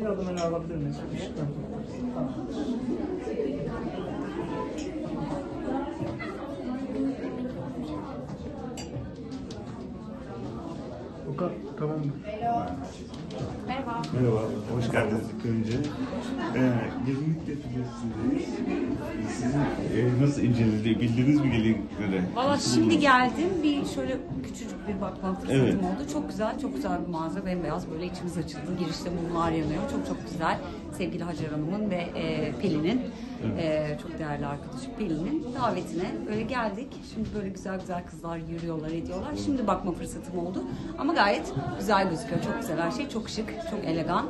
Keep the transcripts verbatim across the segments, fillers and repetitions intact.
Bir adım öne alabilir miyiz? Tamam. Okan, tamam mı? Merhaba. Merhaba, hoş geldiniz ilk önce. Ee, gelinlik defilesindeyiz. Sizin e, nasıl inceledi, bildiniz mi gelinlikleri? Valla Nasıl şimdi buldunuz? geldim. Bir şöyle küçücük bir bakma fırsatım Evet. oldu. Çok güzel, çok güzel bir mağaza. Bembeyaz böyle içimiz açıldı. Girişte mumlar yanıyor. Çok çok güzel. Sevgili Hacer Hanım'ın ve e, Pelin'in, e, çok değerli arkadaşı Pelin'in davetine böyle geldik. Şimdi böyle güzel güzel kızlar yürüyorlar, ediyorlar. Şimdi bakma fırsatım oldu. Ama gayet güzel gözüküyor. Çok güzel her şey. Çok şık, çok elegan.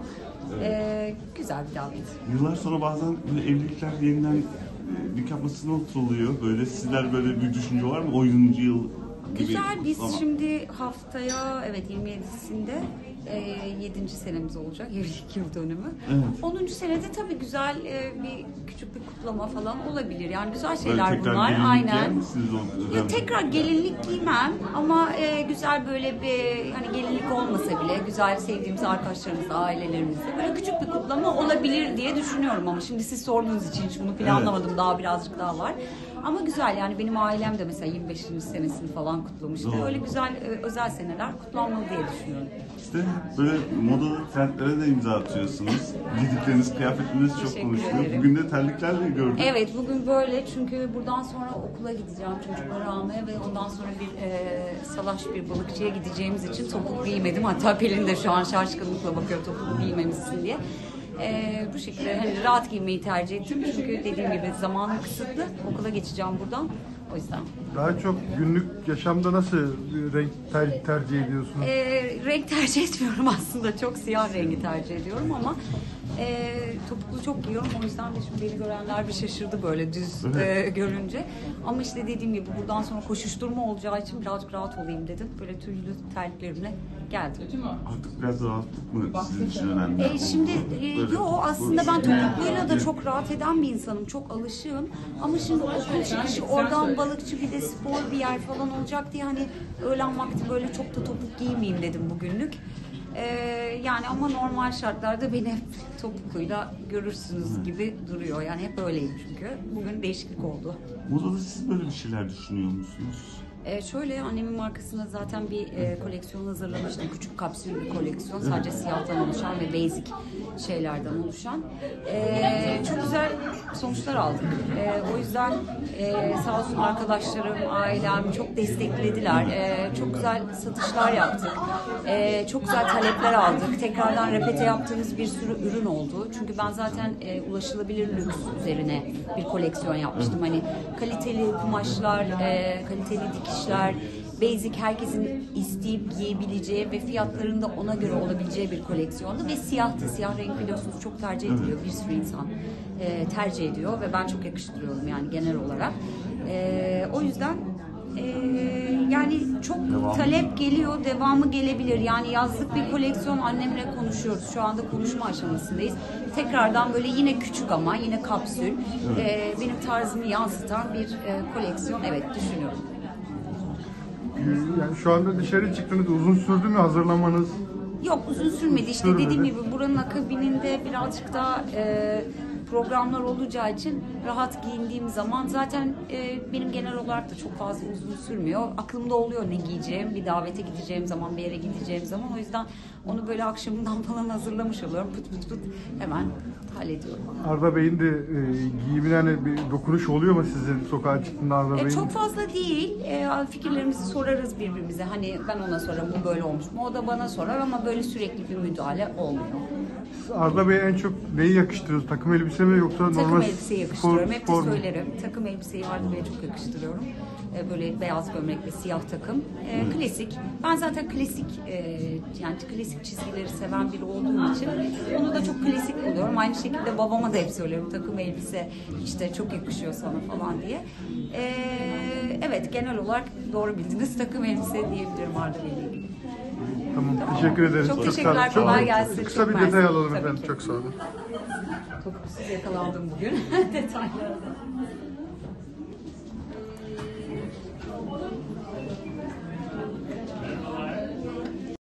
E, güzel bir davet. Yıllar sonra bazen böyle evlilikler yeniden e, nikah masasına oturuluyor. Böyle sizler böyle bir düşünce var mı? oyuncu yıl gibi. Güzel, biz Ama- şimdi haftaya evet yirmi yedisinde e, yedinci senemiz olacak, evlilik yıl dönümü. Evet. onuncu senede tabii güzel e, bir küçük bir kutlama falan olabilir. Yani güzel Böyle şeyler tekrar bunlar. gelinlik giyer Aynen. misiniz o Ya dönemde? tekrar gelinlik giymem ama e, güzel böyle bir hani gelinlik olmasa bile güzel sevdiğimiz arkadaşlarımızla, ailelerimizle böyle küçük bir kutlama olabilir diye düşünüyorum ama şimdi siz sorduğunuz için hiç bunu planlamadım. Evet. Daha birazcık daha var. Ama güzel yani benim ailem de mesela yirmi beşinci senesini falan kutlamıştı. Doğru. Öyle güzel e, özel seneler kutlanmalı diye düşünüyorum. İşte böyle moda trendlere de imza atıyorsunuz. Giydikleriniz, kıyafetleriniz çok Teşekkür konuşuluyor. ederim. Bugün de terliklerle gördüm. Evet bugün böyle çünkü buradan sonra okula gideceğim çocukları almaya ve ondan sonra bir e, salaş bir balıkçıya gideceğimiz için topuk giymedim. Hatta Pelin de şu an şaşkınlıkla bakıyor topuk giymemizsin diye. E, bu şekilde hani rahat giymeyi tercih ettim çünkü dediğim gibi zamanım kısıtlı. Okula geçeceğim buradan. O yüzden. Daha çok günlük yaşamda nasıl bir renk ter- tercih ediyorsunuz? E, renk tercih etmiyorum aslında. Çok siyah rengi tercih ediyorum ama e, topuklu çok giyiyorum. O yüzden de şimdi beni görenler bir şaşırdı böyle düz e, görünce. Ama işte dediğim gibi buradan sonra koşuşturma olacağı için birazcık rahat olayım dedim. Böyle tüylü terliklerimle geldim. Artık biraz rahatlık mı sizin için önemli? E, şimdi e, Böyle- yo aslında ben topukluyla da Evet. çok rahat eden bir insanım. Çok alışığım. Ama şimdi okul çıkışı oradan balıkçı bir de spor bir yer falan olacak diye hani öğlen vakti böyle çok da topuk giymeyeyim dedim bugünlük. E, yani ama normal şartlarda beni hep topukluyla görürsünüz gibi duruyor. Yani hep öyleyim çünkü. Bugün değişiklik oldu. Modada siz böyle bir şeyler düşünüyor musunuz? Ee, şöyle annemin markasında zaten bir e, koleksiyon hazırlamıştım. Küçük kapsül bir koleksiyon. Sadece siyahtan oluşan ve basic şeylerden oluşan. Ee, çok güzel sonuçlar aldık. Ee, o yüzden e, sağ olsun arkadaşlarım, ailem çok desteklediler. Ee, çok güzel satışlar yaptık. Ee, çok güzel talepler aldık. Tekrardan repete yaptığımız bir sürü ürün oldu. Çünkü ben zaten e, ulaşılabilir lüks üzerine bir koleksiyon yapmıştım. Hani kaliteli kumaşlar, e, kaliteli dikişler, basic herkesin isteyip giyebileceği ve fiyatlarında ona göre olabileceği bir koleksiyondu ve siyahtı. Siyah renk biliyorsunuz çok tercih ediliyor. Bir sürü insan e, tercih ediyor ve ben çok yakıştırıyorum yani genel olarak. E, o yüzden e, yani çok Devamı. talep geliyor, devamı gelebilir. Yani yazlık bir koleksiyon annemle konuşuyoruz. Şu anda konuşma aşamasındayız. Tekrardan böyle yine küçük ama yine kapsül, e, benim tarzımı yansıtan bir e, koleksiyon evet düşünüyorum. Yani şu anda dışarı çıktınız, uzun sürdü mü hazırlamanız? Yok uzun sürmedi işte Sürmedi. dediğim gibi buranın akabininde birazcık daha e, programlar olacağı için rahat giyindiğim zaman zaten e, benim genel olarak da çok fazla uzun sürmüyor. Aklımda oluyor ne giyeceğim, bir davete gideceğim zaman, bir yere gideceğim zaman. O yüzden onu böyle akşamından falan hazırlamış oluyorum. Pıt pıt pıt hemen hallediyorum. Arda Bey'in de e, giyimine hani bir dokunuş oluyor mu sizin sokağa çıktığında Arda E, Bey'in? çok fazla değil. E, fikirlerimizi sorarız birbirimize. Hani ben ona sorarım bu böyle olmuş mu? O da bana sorar ama böyle sürekli bir müdahale olmuyor. Arda Bey'e en çok neyi yakıştırıyorsunuz? Takım elbise mi yoksa normal Takım elbiseyi yakıştırıyorum. spor, Hep de spor mu? söylerim. Takım elbiseyi Arda Bey'e çok yakıştırıyorum. Ee, böyle beyaz gömlek ve siyah takım. Ee, klasik. Ben zaten klasik e, yani klasik çizgileri seven biri olduğum için onu da çok klasik buluyorum. Aynı şekilde babama da hep söylüyorum. Takım elbise işte çok yakışıyor sana falan diye. Ee, evet genel olarak doğru bildiniz. Takım elbise diyebilirim Arda Bey'le ilgili. Tamam, teşekkür ederiz. Çok sağ teşekkürler, olun. Çok- kolay gelsin. Kısa Çok bir mersi. detay alalım Tabii efendim. ki. Çok sağ olun. Topuksuz yakalandım bugün detaylarda.